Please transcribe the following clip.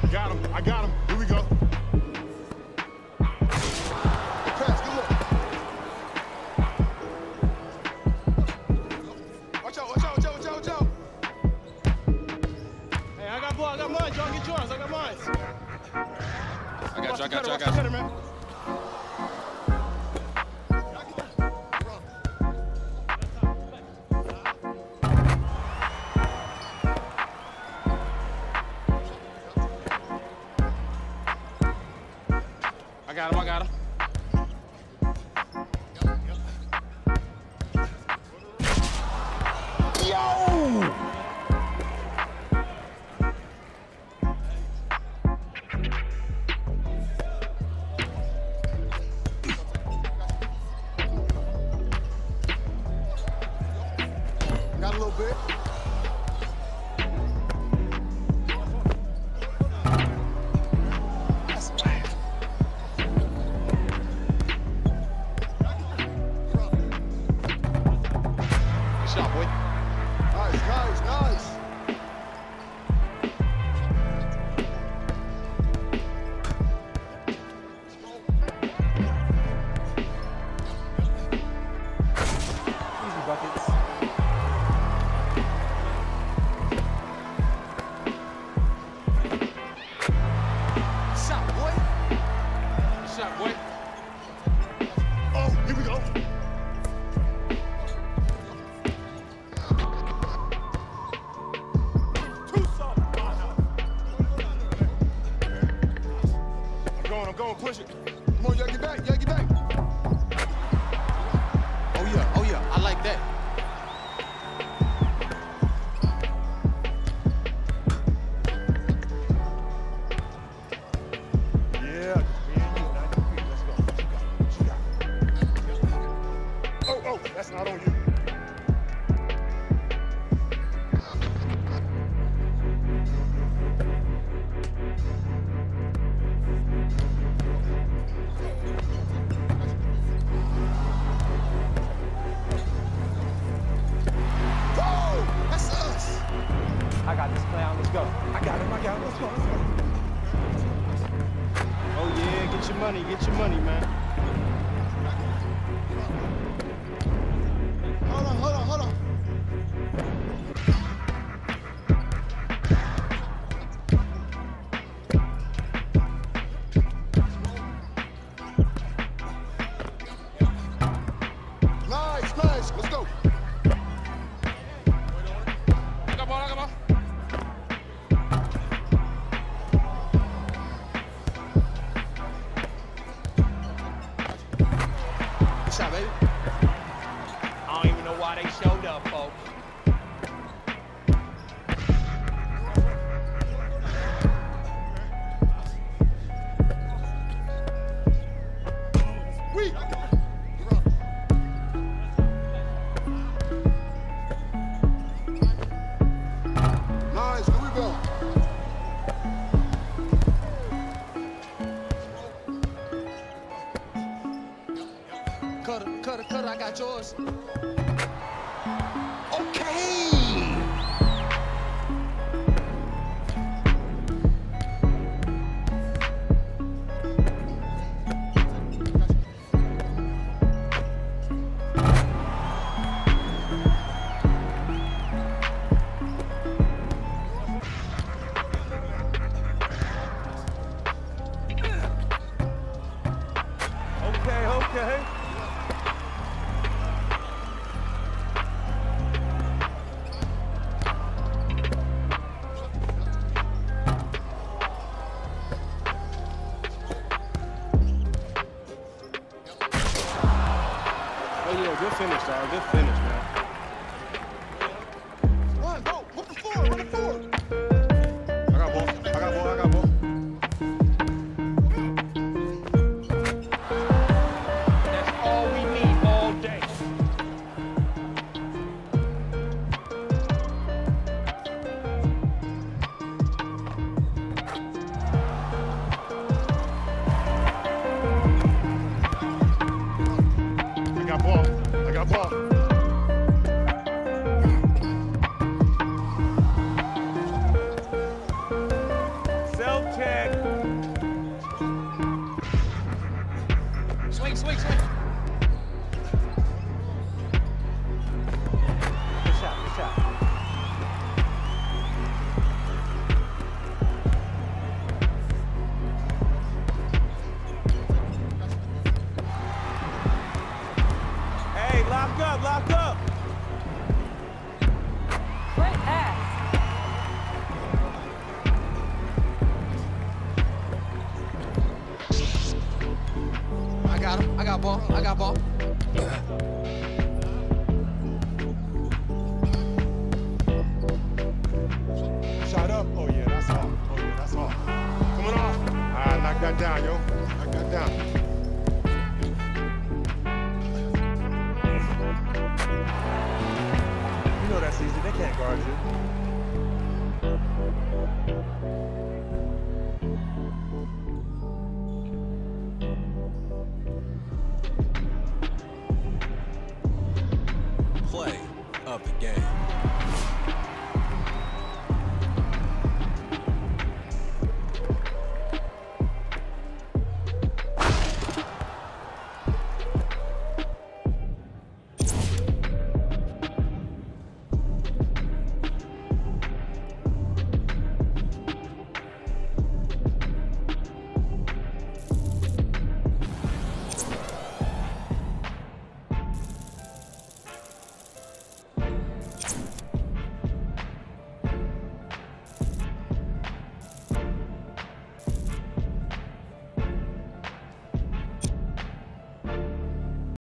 Got him. I got him. Here we go. Pass. Good look. Watch out. Watch out. Watch out. Watch out. Watch out. Hey, I got ball. I got mine. Y'all get yours. I got mine. I got you. I got you. I Watch the got cutter, you. man. I got him. I got him. Got a little bit. Good shot, boy. Nice, nice, nice. Easy buckets. Shot, boy. Good shot, boy. Oh, here we go. I'm going, push it. Come on, y'all get back, y'all get back. Oh yeah. Oh yeah. I like that. Yeah, just me and you, 90 feet. Let's go. What you got? Oh, that's not on you. I got this clown. Let's go. I got him, let's go. Oh yeah, get your money, man. Hold on. Nice, let's go. I got ball. I got ball. Good shot, baby. I don't even know why they showed up, folks. We. Nice, good rebound. Cutter, I got yours. Okay. Okay. Oh yeah, good finish, dog. Good finish, man. Run, go. Run the floor. I got ball. That's all we need all day. I got ball. check. Swing, swing, swing. Good shot, good shot. Hey, lock up, lock up. Great pass. I got him. I got ball. I got ball. Shot up. Oh, yeah, that's all. Oh, yeah, that's all. Coming off. All right, knock that down, yo. Knock that down. You know that's easy. They can't guard you. Play of the game.